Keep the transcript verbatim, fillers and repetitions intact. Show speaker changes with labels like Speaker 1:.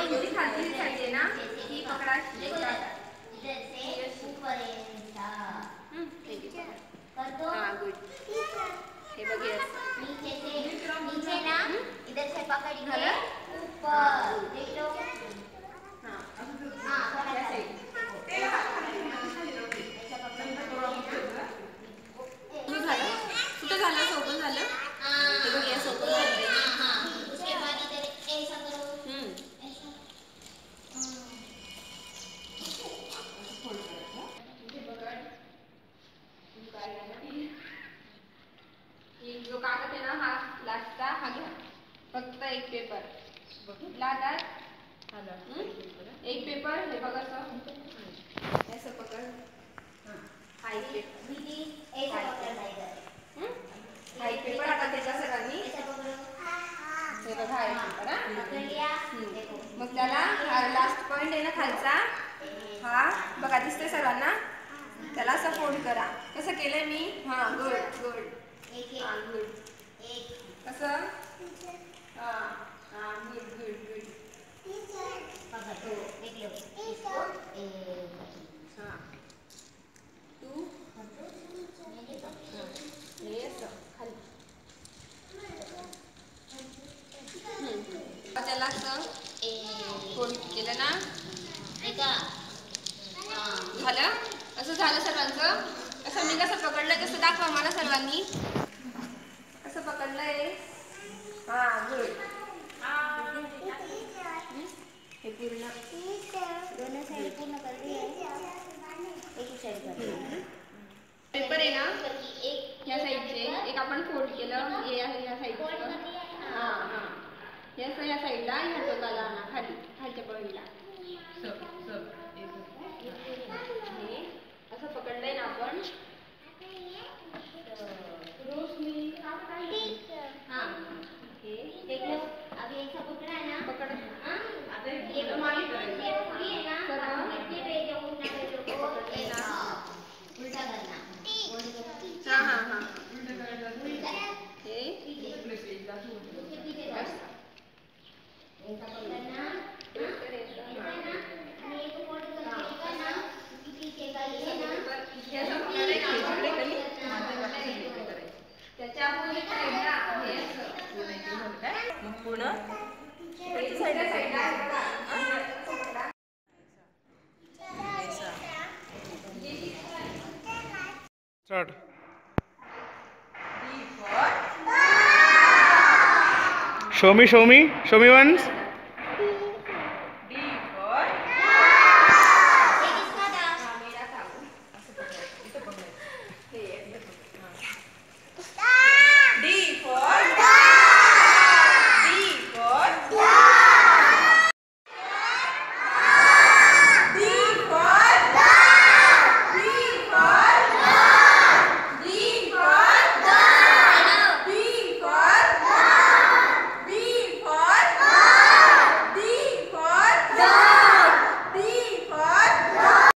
Speaker 1: जी खालची साईड आहे ना ती पकडा
Speaker 2: इधर से ऊपर ऐसा कर दो।
Speaker 1: हां गुड. हे बघ यस.
Speaker 2: नीचे से नीचे ना इधर से पकड़ के ऊपर देख लो.
Speaker 1: हां
Speaker 2: हां थोड़ा सा
Speaker 1: झालं कुठं झालं सोपं झालं. हे बघ या सोपं झालं.
Speaker 2: हां उसके बाद इधर ऐसा करो.
Speaker 1: हम्म
Speaker 2: ऐसा
Speaker 1: जो कागद आहे ना हा लास्टचा हा घ्या. फक्त एक पेपर बघितला का. एक पेपर हे बघ असं असं पकड. हा एक पेपर
Speaker 2: दीदी ऐसा पकड़ना इधर.
Speaker 1: हा एक पेपर आता त्याच्या सरांनी
Speaker 2: ऐसा पकड़ो.
Speaker 1: हे बघा हा एक पेपर. हा
Speaker 2: पकड़ लिया. देखो
Speaker 1: मग त्याला लास्ट पॉइंट आहे ना खालचा हा बघा दिसतोय सर्वांना. त्याला असं फोल्ड करा. कसं केलंय मी. हा गुड गुड.
Speaker 2: एक एक
Speaker 1: हा गुड.
Speaker 2: एक
Speaker 1: कसं हा हा गुड गुड गुड.
Speaker 2: पकड़ लो. देख लो इसको एक
Speaker 1: हां तू हे असं खाली त्याला असं फोल्ड केलं ना.
Speaker 2: ऐका
Speaker 1: झालं असं झालं सर्वांचं. असं मी कसं पकडलंय कसं दाखवा मला सर्वांनी. कसं पकडलंय. हा गुड. हे पूर्ण
Speaker 2: दोनों साइड पूर्ण कर दिया है. एक ही साइड कर.
Speaker 1: पेपर आहे ना
Speaker 2: एक
Speaker 1: ह्या साईडचे एक आपण फोल्ड केलं. हे आहे ह्या साईडचं. हां हां हे असं ह्या साईडला ह्या टोकाला आणा खाली खालच्या पॉईंटला. हे असं पकडलंय ना आपण. हां हे
Speaker 2: देख लो. अभी ऐसा पकड़ा है ना.
Speaker 1: पकड.
Speaker 2: ये मालिक ये पूरी है ना. इतने पेज है उतना पेज को ऐसा उल्टा करना.
Speaker 1: हां हां हां
Speaker 2: उल्टा
Speaker 1: हे
Speaker 2: उसके पीछे बस ऐसा पकड़ना. ऐसा ना आणि एक फोल्ड करके ना उसके पीछे का ये ना
Speaker 1: हे असं पकडायचं इकडे खाली त्याच्या पुढे साईडला हे असं मग पूर्ण साईडला साईडला
Speaker 3: start. Show me, show me, show me once.